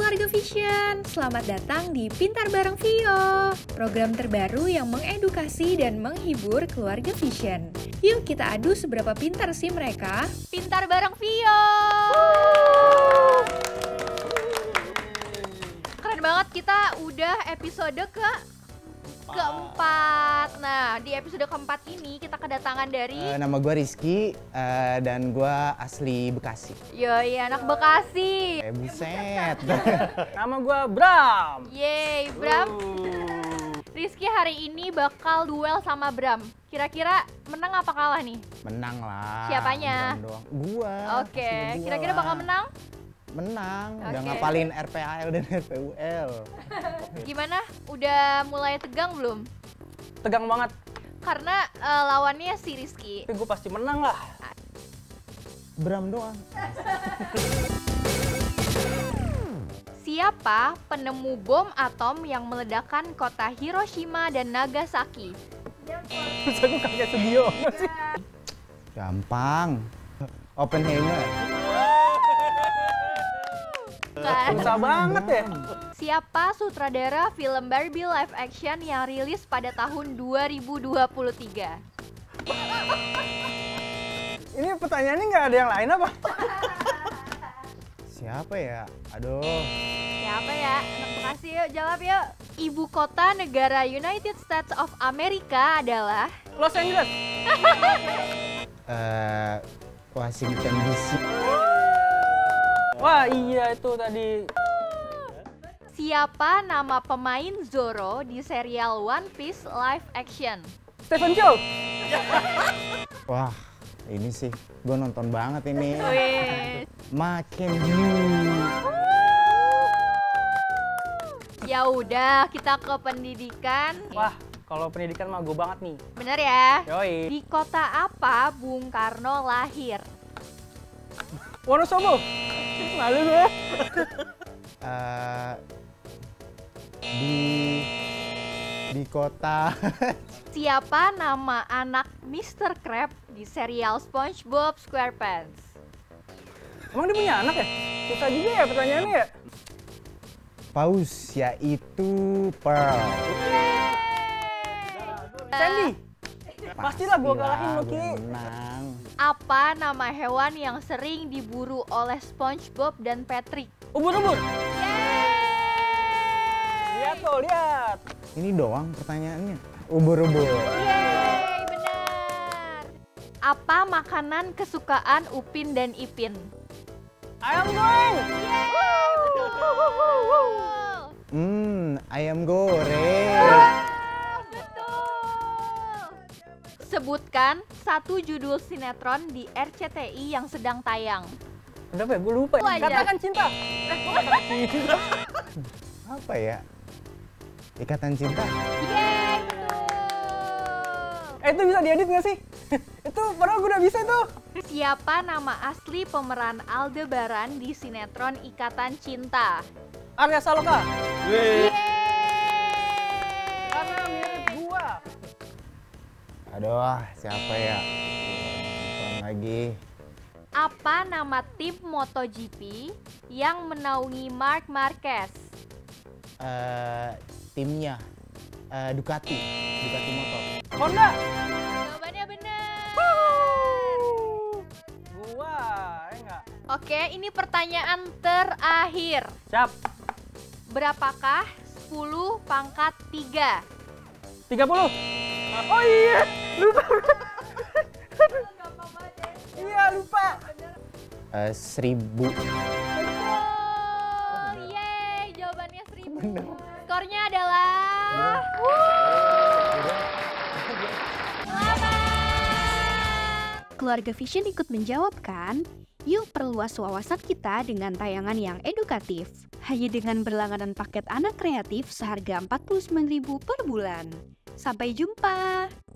keluarga Vision, selamat datang di Pintar Bareng Vio, program terbaru yang mengedukasi dan menghibur keluarga Vision. Yuk kita adu seberapa pintar sih mereka. Pintar Bareng Vio! Keren banget, kita udah episode keempat. Nah, di episode keempat ini kita kedatangan dari nama gue Rizky dan gue asli Bekasi. Yoi, anak Bekasi. Buset. Nama gue Bram. Yeay, Bram. Rizky hari ini bakal duel sama Bram. Kira-kira menang apa kalah nih? Menang lah. Siapanya? Bram doang. Gua. Oke, kira-kira bakal menang? Menang, udah Oke. ngapalin RPAL dan RPUL. Gimana? Udah mulai tegang belum? Tegang banget, Karena lawannya si Rizky. tapi gue pasti menang lah. Bram doang. Siapa penemu bom atom yang meledakkan kota Hiroshima dan Nagasaki? Terus aku kaget studio sih. Gampang. Oppenheimer. Kan? Susah banget ya. Siapa sutradara film Barbie live action yang rilis pada tahun 2023? Ini pertanyaannya nggak ada yang lain apa? Siapa ya? Aduh. Siapa ya? Anak Bekasi yuk, jawab yuk. Ibu kota negara United States of America adalah... Los Angeles. Washington DC. Wah iya itu tadi. Siapa nama pemain Zoro di serial One Piece live action? Stephen Chow. Wah, ini sih gue nonton banget ini. Wih. Makin you. Ya udah, kita ke pendidikan. Wah kalau pendidikan mah gue banget nih. Bener ya? Yoi. Di kota apa Bung Karno lahir? Wonosobo. Malu gue. Di kota. Siapa nama anak Mr. Krabs di serial SpongeBob SquarePants? Emang dia punya anak ya? Susah juga ya pertanyaannya ya. Paus, yaitu Pearl. Sandy. Pastilah gue kalahin lo, Ki. Gua menang. Apa nama hewan yang sering diburu oleh SpongeBob dan Patrick? Ubur-ubur. Lihat tuh, lihat. Ini doang pertanyaannya. Ubur-ubur. Yeay, benar. Apa makanan kesukaan Upin dan Ipin? Ayam goreng. Ayam goreng. Betul. Sebutkan satu judul sinetron di RCTI yang sedang tayang. Udah ya, gue lupa. Wajar. Katakan cinta. Apa ya? Ikatan Cinta. Yeay, betul. Itu bisa diedit nggak sih? Itu padahal gue udah bisa tuh. Siapa nama asli pemeran Aldebaran di sinetron Ikatan Cinta? Arya Saloka. Yeay. Karena mirip gua. Aduh, siapa ya? Nonton lagi. Apa nama tim MotoGP yang menaungi Marc Marquez? Timnya Ducati Motor. Honda. Jawabannya benar. Gua, enggak. Oke, ini pertanyaan terakhir. Siap. Berapakah 10 pangkat 3? 30. Oh iya, lupa. Iya, lupa. 1000. Betul. Yeay, jawabannya 1000. Skornya adalah... Selamat! Keluarga Vision ikut menjawab kan? Yuk perluas wawasan kita dengan tayangan yang edukatif. Hanya dengan berlangganan paket anak kreatif seharga Rp49.000 per bulan. Sampai jumpa!